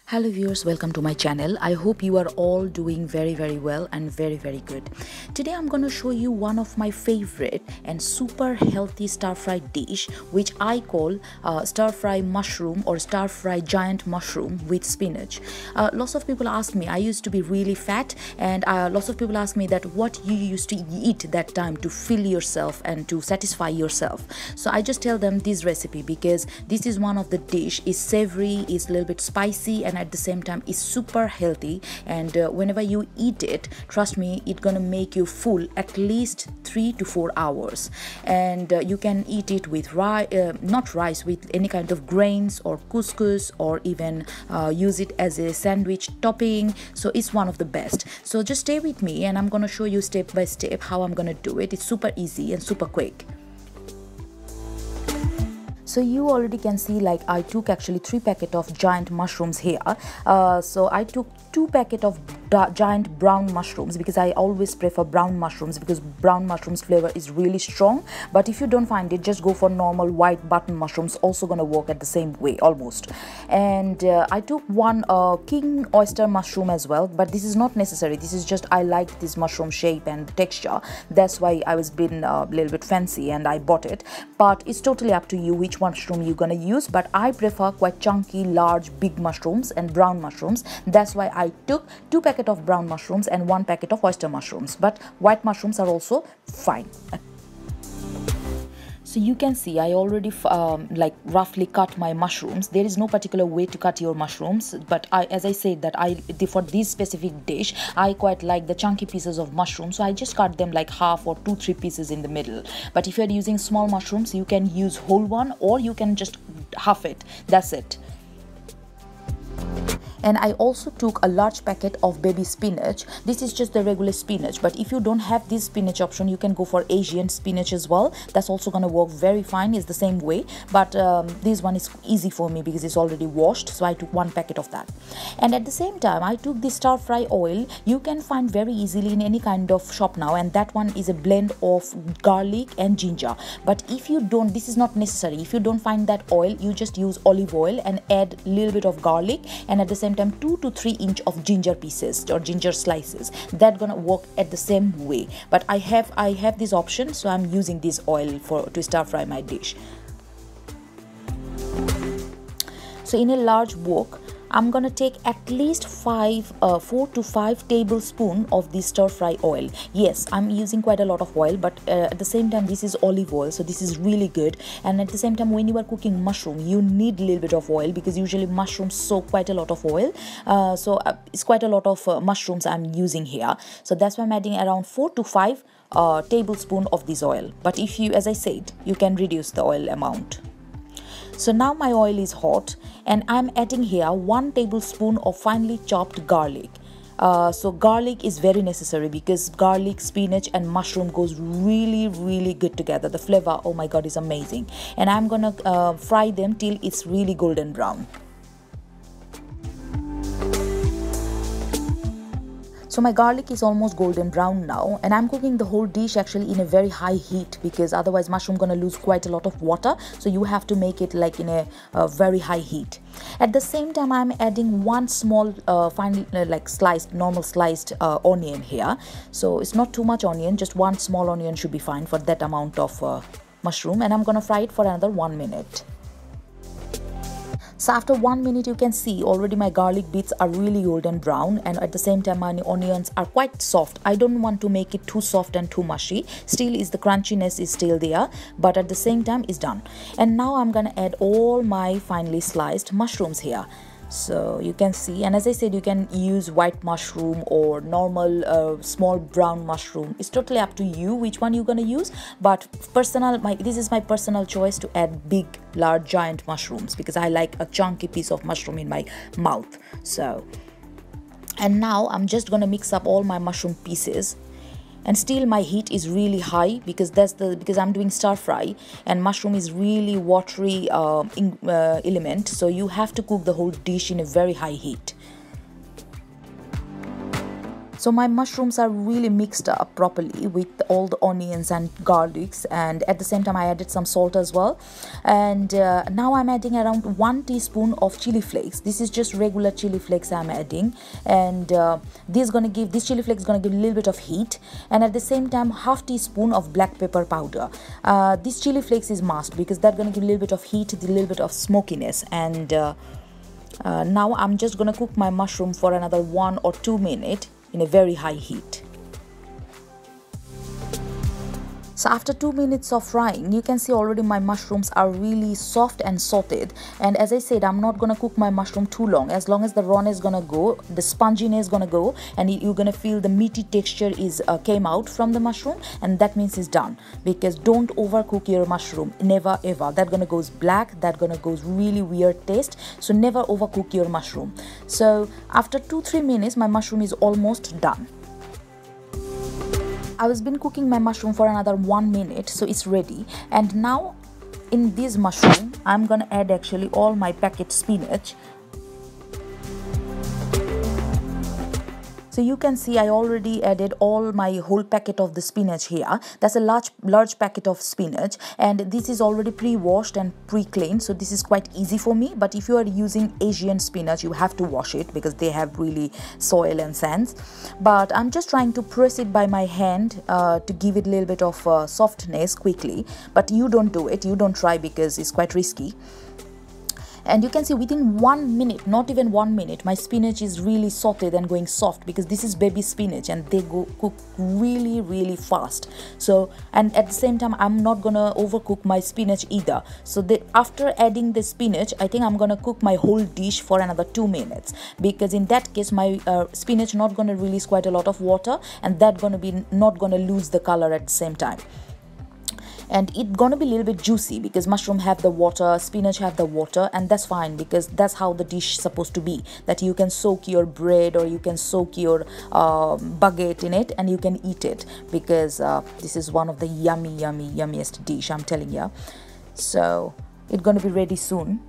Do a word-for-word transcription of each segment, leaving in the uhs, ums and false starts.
Hello viewers, welcome to my channel. I hope you are all doing very very well and very very good. Today I'm going to show you one of my favorite and super healthy stir fry dish, which I call uh, stir fry mushroom or stir fry giant mushroom with spinach. Uh, lots of people ask me, I used to be really fat, and uh, lots of people ask me that what you used to eat that time to fill yourself and to satisfy yourself. So I just tell them this recipe because this is one of the dish, is savory, is a little bit spicy, and at the same time is super healthy, and uh, whenever you eat it, trust me, it's gonna make you full at least three to four hours. And uh, you can eat it with rice, uh, not rice, with any kind of grains or couscous, or even uh, use it as a sandwich topping. So it's one of the best. So just stay with me and I'm gonna show you step by step how I'm gonna do it. It's super easy and super quick. So you already can see, like, I took actually three packet of giant mushrooms here. Uh, so I took two packet of giant brown mushrooms because I always prefer brown mushrooms because brown mushrooms flavor is really strong. But if you don't find it, just go for normal white button mushrooms, also gonna work at the same way almost. And uh, I took one uh, king oyster mushroom as well, but this is not necessary. This is just I like this mushroom shape and texture, that's why I was being a little bit fancy and I bought it. But it's totally up to you which mushroom you're gonna use, but I prefer quite chunky, large, big mushrooms and brown mushrooms. That's why I took two packets of brown mushrooms and one packet of oyster mushrooms, but white mushrooms are also fine. So you can see I already um, like roughly cut my mushrooms. There is no particular way to cut your mushrooms, but I, as I said, that I for this specific dish I quite like the chunky pieces of mushroom, so I just cut them like half or two three pieces in the middle. But if you're using small mushrooms, you can use whole one or you can just half it. That's it. And I also took a large packet of baby spinach. This is just the regular spinach, but if you don't have this spinach option, you can go for Asian spinach as well. That's also gonna work very fine. It's the same way, but um, this one is easy for me because it's already washed, so I took one packet of that. And at the same time, I took the stir fry oil. You can find very easily in any kind of shop now, and that one is a blend of garlic and ginger. But if you don't, this is not necessary. If you don't find that oil, you just use olive oil and add a little bit of garlic, and at the same time two to three inch of ginger pieces or ginger slices. That gonna work at the same way. But I have I have this option, so I'm using this oil for to stir fry my dish. So in a large wok, I'm gonna take at least five, uh, four to five tablespoons of this stir fry oil. Yes, I'm using quite a lot of oil, but uh, at the same time, this is olive oil, so this is really good. And at the same time, when you are cooking mushroom, you need a little bit of oil because usually mushrooms soak quite a lot of oil. Uh, so uh, it's quite a lot of uh, mushrooms I'm using here. So that's why I'm adding around four to five uh, tablespoons of this oil. But if you, as I said, you can reduce the oil amount. So now my oil is hot and I'm adding here one tablespoon of finely chopped garlic. Uh, so garlic is very necessary because garlic, spinach and mushroom goes really really good together. The flavor, oh my god, is amazing. And I'm gonna uh, fry them till it's really golden brown. So my garlic is almost golden brown now, and I'm cooking the whole dish actually in a very high heat because otherwise mushroom gonna lose quite a lot of water, so you have to make it like in a, a very high heat. At the same time, I'm adding one small uh, fine uh, like sliced normal sliced uh, onion here. So it's not too much onion, just one small onion should be fine for that amount of uh, mushroom, and I'm gonna fry it for another one minute. So after one minute, you can see already my garlic bits are really golden brown, and at the same time my onions are quite soft. I don't want to make it too soft and too mushy. Still is the crunchiness is still there, but at the same time is done. And now I'm gonna add all my finely sliced mushrooms here. So you can see, and as I said, you can use white mushroom or normal uh, small brown mushroom. It's totally up to you which one you're gonna use, but personal my this is my personal choice to add big large giant mushrooms because I like a chunky piece of mushroom in my mouth. So, and now I'm just gonna mix up all my mushroom pieces. And still my heat is really high because that's the because I'm doing stir fry and mushroom is really watery uh, in, uh, element, so you have to cook the whole dish in a very high heat. So my mushrooms are really mixed up properly with all the onions and garlics, and at the same time I added some salt as well. And uh, now I'm adding around one teaspoon of chili flakes. This is just regular chili flakes I'm adding, and uh, this is gonna give this chili flakes gonna give a little bit of heat, and at the same time half teaspoon of black pepper powder. Uh, this chili flakes is must because that's gonna give a little bit of heat, a little bit of smokiness. And uh, uh, now I'm just gonna cook my mushroom for another one or two minutes in a very high heat. So after two minutes of frying, you can see already my mushrooms are really soft and sauteed. And as I said, I'm not gonna cook my mushroom too long. As long as the rawness gonna go, the sponginess is gonna go, and you're gonna feel the meaty texture is uh, came out from the mushroom, and that means it's done. Because don't overcook your mushroom, never ever. That gonna goes black, that gonna goes really weird taste. So never overcook your mushroom. So after two three minutes, my mushroom is almost done. I was been cooking my mushroom for another one minute, so it's ready. And now in this mushroom I'm gonna add actually all my packet spinach. So you can see I already added all my whole packet of the spinach here. That's a large large packet of spinach, and this is already pre-washed and pre-cleaned, so this is quite easy for me. But if you are using Asian spinach, you have to wash it because they have really soil and sands. But I'm just trying to press it by my hand uh, to give it a little bit of uh, softness quickly. But you don't do it, you don't try, because it's quite risky. And you can see within one minute, not even one minute, my spinach is really sauteed and going soft, because this is baby spinach and they go cook really really fast. So, and at the same time I'm not gonna overcook my spinach either. So the, after adding the spinach, I think I'm gonna cook my whole dish for another two minutes, because in that case my uh, spinach not gonna release quite a lot of water, and that gonna be not gonna lose the color at the same time. And it's gonna be a little bit juicy because mushroom have the water, spinach have the water, and that's fine because that's how the dish is supposed to be, that you can soak your bread or you can soak your uh, baguette in it and you can eat it, because uh, this is one of the yummy yummy yummiest dish, I'm telling you. So it's gonna be ready soon.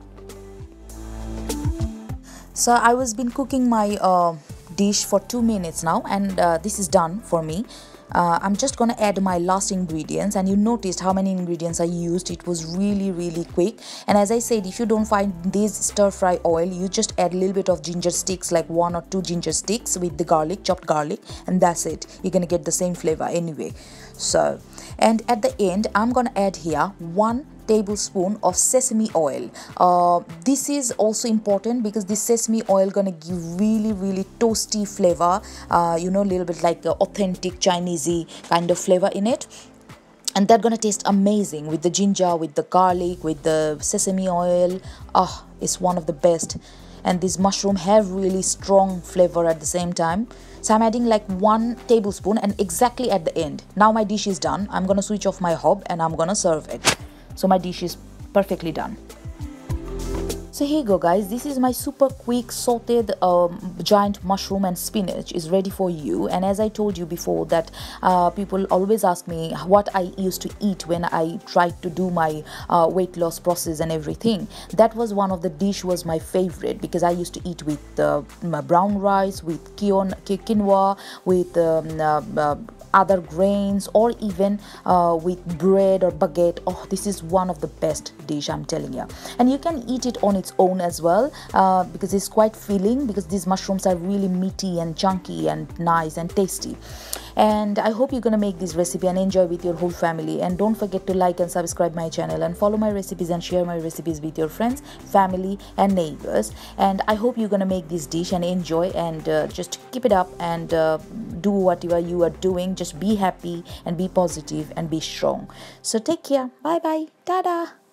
So I was been cooking my uh, dish for two minutes now, and uh, this is done for me. Uh, I'm just gonna add my last ingredients, and you noticed how many ingredients I used. It was really really quick. And as I said, if you don't find this stir fry oil, you just add a little bit of ginger sticks, like one or two ginger sticks with the garlic, chopped garlic, and that's it. You're gonna get the same flavor anyway. So, and at the end I'm gonna add here one tablespoon of sesame oil. Uh, this is also important because this sesame oil gonna give really really toasty flavor, uh, you know, a little bit like uh, authentic Chinesey kind of flavor in it. And that's gonna taste amazing with the ginger, with the garlic, with the sesame oil. Ah, oh, it's one of the best. And this mushroom have really strong flavor at the same time. So I'm adding like one tablespoon, and exactly at the end. Now my dish is done. I'm gonna switch off my hob and I'm gonna serve it. So my dish is perfectly done. So here you go guys, this is my super quick sauteed um, giant mushroom and spinach is ready for you. And as I told you before that uh, people always ask me what I used to eat when I tried to do my uh, weight loss process and everything. That was one of the dish was my favorite, because I used to eat with uh, brown rice, with quinoa, with um, uh, uh, other grains, or even uh, with bread or baguette. Oh, this is one of the best dish, I'm telling you. And you can eat it on its own as well, uh, because it's quite filling, because these mushrooms are really meaty and chunky and nice and tasty. And I hope you're gonna make this recipe and enjoy with your whole family. And don't forget to like and subscribe my channel and follow my recipes and share my recipes with your friends, family and neighbors. And I hope you're gonna make this dish and enjoy, and uh, just keep it up and uh, do whatever you are doing. Just be happy and be positive and be strong. So take care. Bye bye. Tada.